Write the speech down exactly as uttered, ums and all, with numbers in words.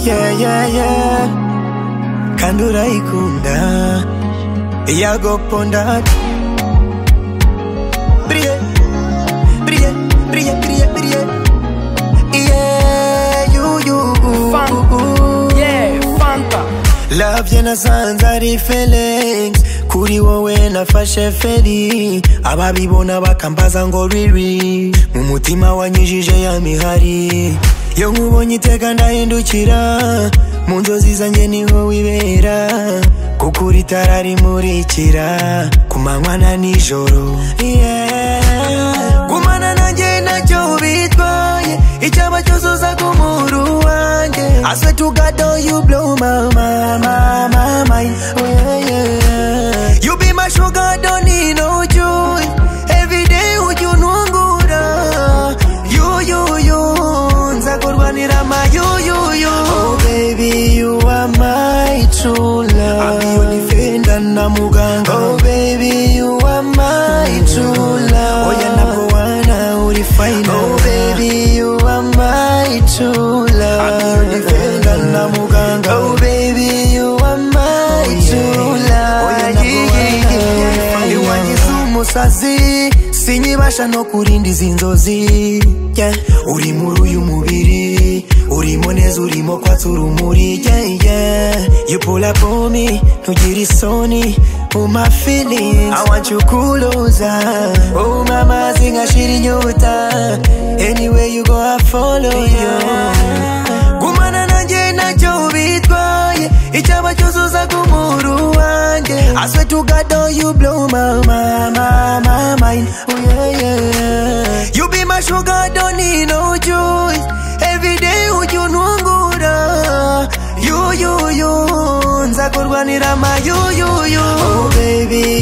yeah yeah yeah kandi urayikunda yagoponda brille brille brille brille brille yeah you you Fanta yeah Fanta love ye nasanze ari feelings kuri wowe nafashe feri ababibona bakambaza ngo riri mu mutima wanyijije ya mihari yo nkubonye iteka ndahindukira mu nzozi zanjye niho wibera kuko uri itara rimurikira ku manywa na nijoro yeah gumana nanjye ntacyo bitwaye icyaba cyose uza kumuru wanjye I swear to God oh you blow my my my mind oh yeah yeah you be my sugar don't need no joy every day ujya unungura you you you nzakurwanira ma you you you oh baby you are my true love I'll be your defender na muganga oh baby you are my true love oh yeah number one uri fine oh baby you are my true love I'll be your defender na muganga oh baby you are my true love oh yeah number one uri fine iwangiza umusazi sinyibasha no kurinda izi nzozi yeah uri muri uyu mubiri urimo neza urimo kwatsa urumuri yeah yeah you pull up on me ntugire isoni oh my feelings I want you closer oh mama zingashira inyota anywhere you go I follow you gumana nanjye ntacyo bitwaye icyaba cyose uza kumuru wanjye I swear to God oh you blow my my my my mind oh yeah yeah you be my sugar don't need no choice every day ujya unungura you you you nzakurwanira ma you you you oh baby